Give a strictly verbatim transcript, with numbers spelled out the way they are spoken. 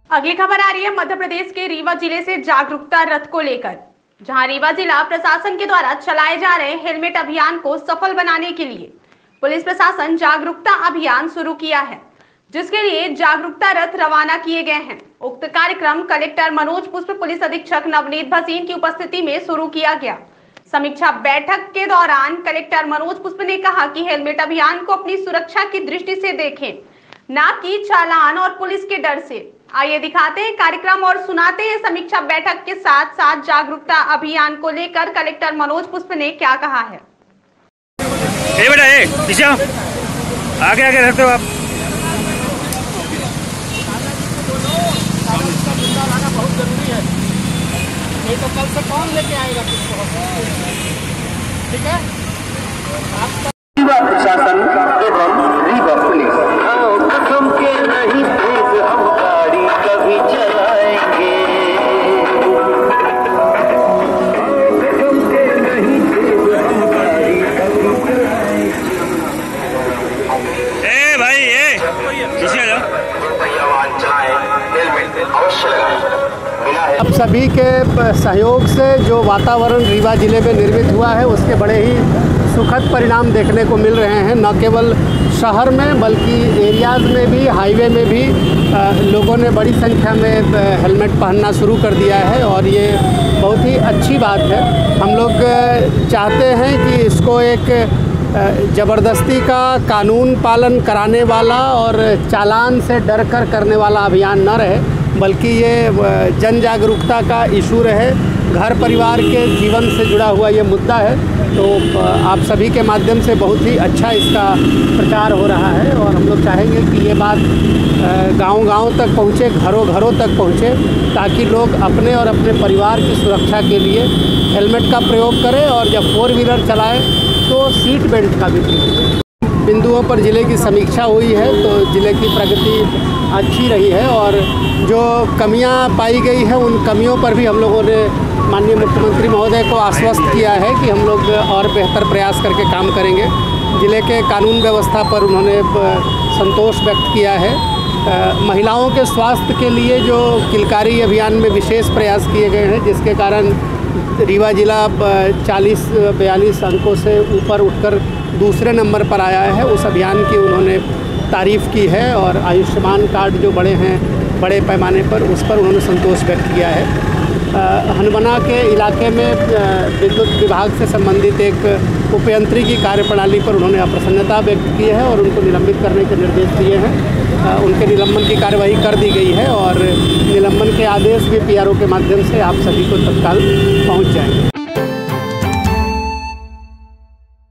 अगली खबर आ रही है मध्य प्रदेश के रीवा जिले से जागरूकता रथ को लेकर, जहां रीवा जिला प्रशासन के द्वारा चलाए जा रहे हेलमेट अभियान को सफल बनाने के लिए पुलिस प्रशासन जागरूकता अभियान शुरू किया है, जिसके लिए जागरूकता रथ रवाना किए गए हैं। उक्त कार्यक्रम कलेक्टर मनोज पुष्प, पुलिस अधीक्षक नवनीत भसीन की उपस्थिति में शुरू किया गया। समीक्षा बैठक के दौरान कलेक्टर मनोज पुष्प ने कहा कि हेलमेट अभियान को अपनी सुरक्षा की दृष्टि से देखें, ना कि चालान और पुलिस के डर से। आइए दिखाते हैं कार्यक्रम और सुनाते हैं समीक्षा बैठक के साथ साथ जागरूकता अभियान को लेकर कलेक्टर मनोज पुष्प ने क्या कहा है। ए बेटा ए, पीछे आओ, आगे आगे रहते हो आप। बहुत जरूरी है, नहीं तो कल से कौन लेके आएगा किसको? ठीक है, प्रशासन एवं रीवा पुलिस कसम के नहीं तेज हम गाड़ी कभी चलाएंगे, कसम के नहीं तेज हम गाड़ी कभी चलाएंगे। ए भाई ए, पीछे आ जाओ। आप सभी के सहयोग से जो वातावरण रीवा जिले में निर्मित हुआ है उसके बड़े ही सुखद परिणाम देखने को मिल रहे हैं। न केवल शहर में बल्कि एरियाज़ में भी, हाईवे में भी आ, लोगों ने बड़ी संख्या में हेलमेट पहनना शुरू कर दिया है और ये बहुत ही अच्छी बात है। हम लोग चाहते हैं कि इसको एक ज़बरदस्ती का कानून पालन कराने वाला और चालान से डर कर करने वाला अभियान न रहे, बल्कि ये जन जागरूकता का इशू रहे, घर परिवार के जीवन से जुड़ा हुआ ये मुद्दा है। तो आप सभी के माध्यम से बहुत ही अच्छा इसका प्रचार हो रहा है और हम लोग चाहेंगे कि ये बात गांव-गांव तक पहुँचे, घरों घरों तक पहुँचे, ताकि लोग अपने और अपने परिवार की सुरक्षा के लिए हेलमेट का प्रयोग करें और जब फोर व्हीलर चलाएं तो सीट बेल्ट का भी प्रयोग। बिंदुओं पर ज़िले की समीक्षा हुई है तो ज़िले की प्रगति अच्छी रही है और जो कमियां पाई गई हैं उन कमियों पर भी हम लोगों ने माननीय मुख्यमंत्री महोदय को आश्वस्त किया है कि हम लोग और बेहतर प्रयास करके काम करेंगे। ज़िले के कानून व्यवस्था पर उन्होंने संतोष व्यक्त किया है। महिलाओं के स्वास्थ्य के लिए जो किलकारी अभियान में विशेष प्रयास किए गए हैं, जिसके कारण रीवा जिला चालीस बयालीस अंकों से ऊपर उठकर दूसरे नंबर पर आया है, उस अभियान की उन्होंने तारीफ़ की है और आयुष्मान कार्ड जो बड़े हैं बड़े पैमाने पर, उस पर उन्होंने संतोष व्यक्त किया है। हनुमाना के इलाके में विद्युत विभाग से संबंधित एक उपयंत्री की कार्यप्रणाली पर उन्होंने अप्रसन्नता व्यक्त की है और उनको निलंबित करने के निर्देश दिए हैं। उनके निलंबन की कार्यवाही कर दी गई है और निलंबन के आदेश भी पी आर ओ के माध्यम से आप सभी को तत्काल पहुंच जाएंगे।